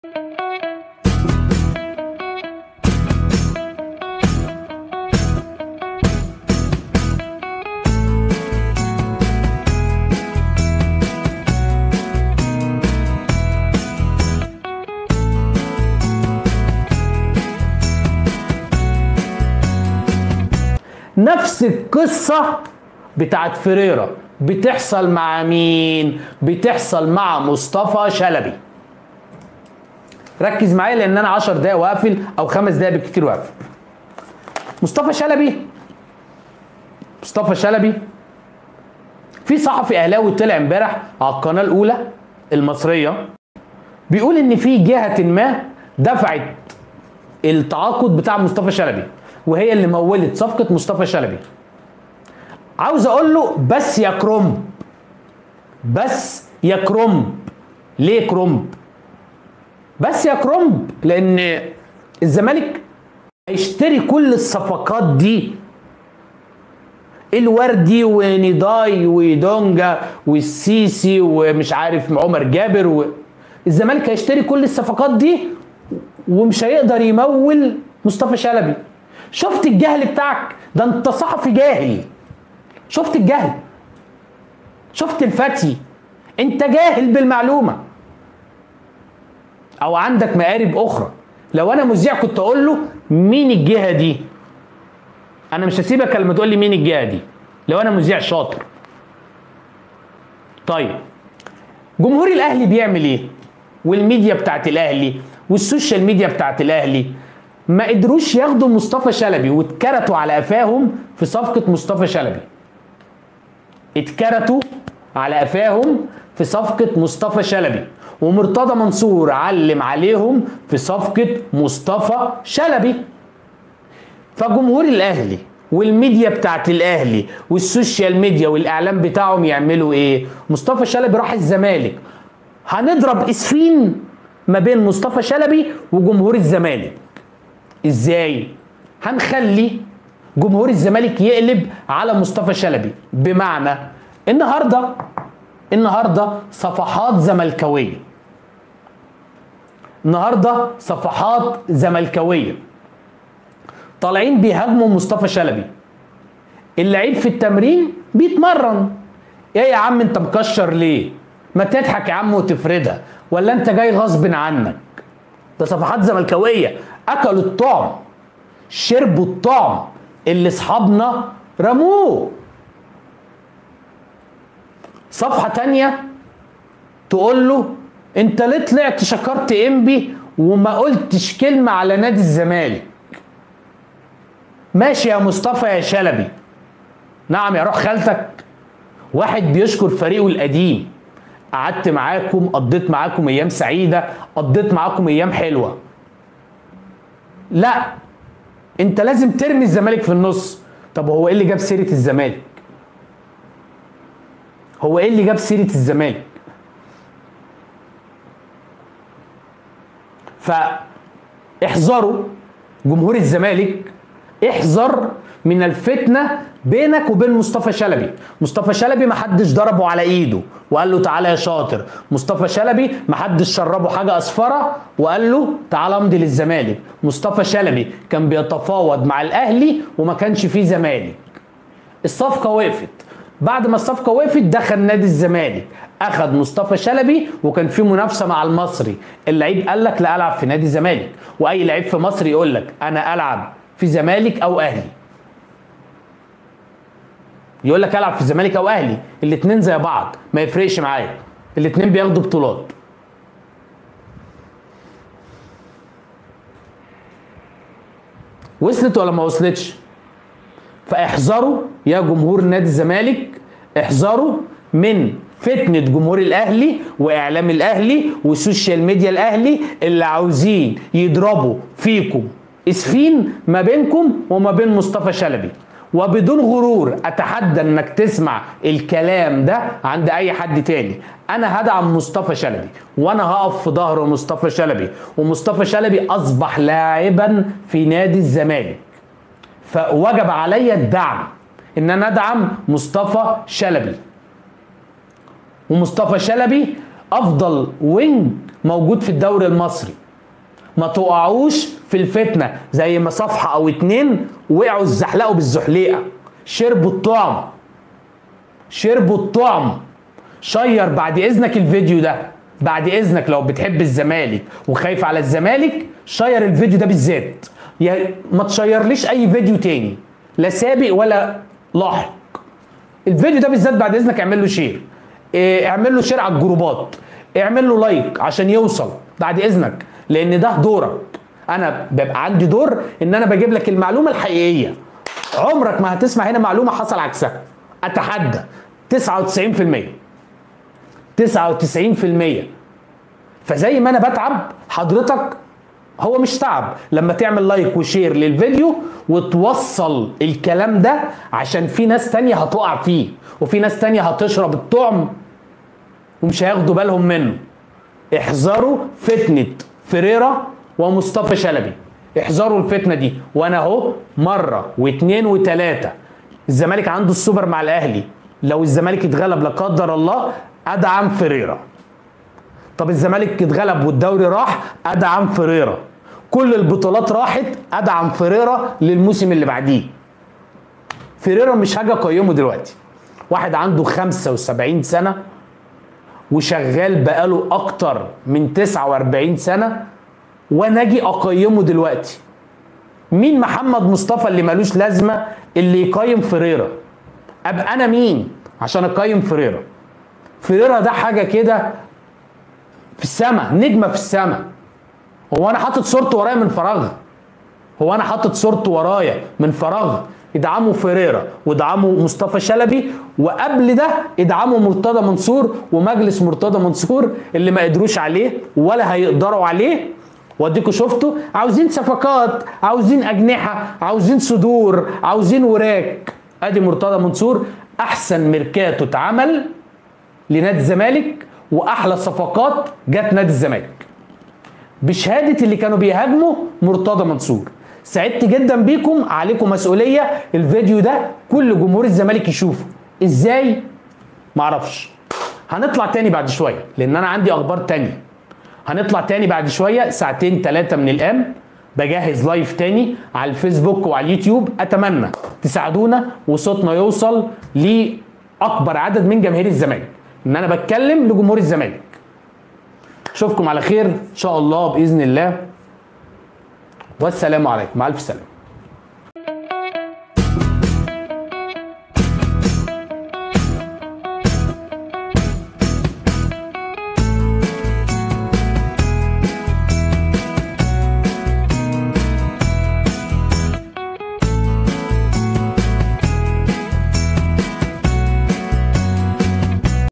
نفس القصة بتاعت فريرة بتحصل مع مين؟ بتحصل مع مصطفى شلبي. ركز معايا لان انا 10 دقايق واقفل او 5 دقايق بالكتير واقفل. مصطفى شلبي في صحفي اهلاوي طلع امبارح على القناة الاولى المصرية بيقول ان في جهة ما دفعت التعاقد بتاع مصطفى شلبي وهي اللي مولت صفقة مصطفى شلبي. عاوز اقول له بس يا كرنب. ليه كرنب؟ بس يا كرنب لان الزمالك هيشتري كل الصفقات دي، الوردي ونضاي ودونجا والسيسي ومش عارف عمر جابر الزمالك هيشتري كل الصفقات دي ومش هيقدر يمول مصطفى شلبي. شفت الجهل بتاعك؟ ده انت صحفي جاهل. شفت الجهل؟ شفت الفتي؟ انت جاهل بالمعلومة او عندك مقارب اخرى. لو انا مذيع كنت اقول له مين الجهة دي؟ انا مش هسيبك لما تقول لي مين الجهة دي لو انا مذيع شاطر. طيب جمهور الاهلي بيعمل ايه؟ والميديا بتاعت الاهلي والسوشيال ميديا بتاعت الاهلي ما قدروش ياخدوا مصطفى شلبي واتكرتوا على قفاهم في صفقة مصطفى شلبي. اتكرتوا على قفاهم في صفقة مصطفى شلبي ومرتضى منصور علم عليهم في صفقة مصطفى شلبي. فجمهور الاهلي والميديا بتاعت الاهلي والسوشيال ميديا والاعلام بتاعهم يعملوا ايه؟ مصطفى شلبي راح الزمالك، هنضرب اسفين ما بين مصطفى شلبي وجمهور الزمالك. ازاي؟ هنخلي جمهور الزمالك يقلب على مصطفى شلبي. بمعنى النهارده صفحات زملكاويه طالعين بيهاجموا مصطفى شلبي. اللعيب في التمرين بيتمرن، ايه يا عم انت مكشر ليه؟ ما تضحك يا عم وتفردها، ولا انت جاي غصب عنك؟ ده صفحات زملكاويه اكلوا الطعم، شربوا الطعم اللي اصحابنا رموه. صفحه تانيه تقول له انت ليه طلعت شكرت انبي وما قلتش كلمه على نادي الزمالك؟ ماشي يا مصطفى يا شلبي، نعم يا روح خالتك، واحد بيشكر فريقه القديم، قعدت معاكم، قضيت معاكم ايام سعيده، قضيت معاكم ايام حلوه. لا، انت لازم ترمي الزمالك في النص. طب هو ايه اللي جاب سيره الزمالك؟ فاحذروا جمهور الزمالك، احذر من الفتنه بينك وبين مصطفى شلبي. مصطفى شلبي محدش ضربه على ايده وقال له تعالى يا شاطر. مصطفى شلبي محدش شربه حاجه اصفره وقال له تعالى امضي للزمالك. مصطفى شلبي كان بيتفاوض مع الاهلي وما كانش فيه زمالك. الصفقه وقفت، بعد ما الصفقه وقفت دخل نادي الزمالك اخذ مصطفى شلبي وكان في منافسه مع المصري. اللعيب قال لك لا العب في نادي الزمالك، واي لعيب في مصر يقول لك انا العب في زمالك او اهلي، يقول لك العب في الزمالك او اهلي، الاثنين زي بعض ما يفرقش معايا، الاثنين بياخدوا بطولات. وصلت ولا ما وصلتش؟ فاحذروا يا جمهور نادي الزمالك، احذروا من فتنة جمهور الاهلي واعلام الاهلي والسوشيال ميديا الاهلي اللي عاوزين يضربوا فيكم اسفين ما بينكم وما بين مصطفى شلبي. وبدون غرور اتحدى انك تسمع الكلام ده عند اي حد تاني. انا هدعم مصطفى شلبي وانا هقف في ظهر مصطفى شلبي، ومصطفى شلبي اصبح لاعبا في نادي الزمالك، فوجب علي الدعم ان انا ادعم مصطفى شلبي. ومصطفى شلبي افضل وينج موجود في الدوري المصري. ما تقعوش في الفتنه زي ما صفحه او اتنين وقعوا اتزحلقوا بالزحليقه، شربوا الطعم، شربوا الطعم. شير بعد اذنك الفيديو ده، بعد اذنك لو بتحب الزمالك وخايف على الزمالك شير الفيديو ده بالذات. يعني ما تشيرليش اي فيديو تاني، لا سابق ولا لاحق. الفيديو ده بالذات بعد اذنك اعمل له شير، اعمل له شير على الجروبات، اعمل له لايك عشان يوصل بعد اذنك، لان ده دورك. انا بيبقى عندي دور ان انا بجيب لك المعلومه الحقيقيه. عمرك ما هتسمع هنا معلومه حصل عكسها، اتحدى 99%. 99%. فزي ما انا بتعب حضرتك، هو مش تعب لما تعمل لايك وشير للفيديو وتوصل الكلام ده، عشان في ناس تانية هتقع فيه وفي ناس تانية هتشرب الطعم ومش هياخدوا بالهم منه. احذروا فتنة فيريرا ومصطفى شلبي، احذروا الفتنة دي. وانا اهو مرة واثنين وثلاثة الزمالك عنده السوبر مع الاهلي، لو الزمالك اتغلب لا قدر الله ادعم فيريرا. طب الزمالك اتغلب والدوري راح، ادعم فيريرا. كل البطولات راحت، ادعم فيريرا للموسم اللي بعديه. فيريرا مش حاجه اقيمه دلوقتي، واحد عنده 75 سنه وشغال بقاله اكتر من 49 سنه، وانا اجي اقيمه دلوقتي؟ مين محمد مصطفى اللي مالوش لازمه اللي يقيم فيريرا؟ ابقى انا مين عشان اقيم فيريرا؟ فيريرا ده حاجه كده في السماء، نجمه في السماء. هو انا حاطط صورته ورايا من فراغ؟ هو انا حاطط صورته ورايا من فراغ؟ ادعموا فيريرا وادعموا مصطفى شلبي، وقبل ده ادعموا مرتضى منصور ومجلس مرتضى منصور اللي ما قدروش عليه ولا هيقدروا عليه. واديكوا شفتوا، عاوزين صفقات، عاوزين اجنحه، عاوزين صدور، عاوزين وراك. ادي مرتضى منصور احسن ميركاتو اتعمل لنادي الزمالك واحلى صفقات جت نادي الزمالك بشهاده اللي كانوا بيهاجموا مرتضى منصور. سعدت جدا بيكم، عليكم مسؤوليه. الفيديو ده كل جمهور الزمالك يشوفه. ازاي؟ معرفش. هنطلع تاني بعد شويه لان انا عندي اخبار تانيه. هنطلع تاني بعد شويه ساعتين 3 من الان، بجهز لايف تاني على الفيسبوك وعلى اليوتيوب. اتمنى تساعدونا وصوتنا يوصل لاكبر عدد من جماهير الزمالك، ان انا بتكلم لجمهور الزمالك. اشوفكم على خير ان شاء الله باذن الله، والسلام عليكم، مع الف سلامه.